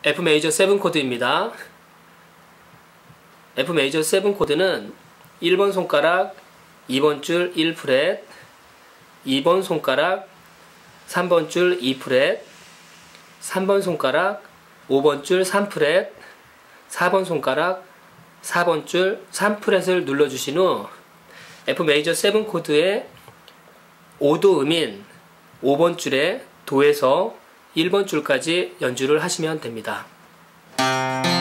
F 메이저 7 코드입니다. F 메이저 7 코드는 1번 손가락 2번 줄 1프렛, 2번 손가락 3번 줄 2프렛, 3번 손가락 5번 줄 3프렛, 4번 손가락 4번 줄 3프렛을 눌러주신 후 F 메이저 7 코드의 5도 음인 5번 줄에 도에서 1번 줄까지 연주를 하시면 됩니다.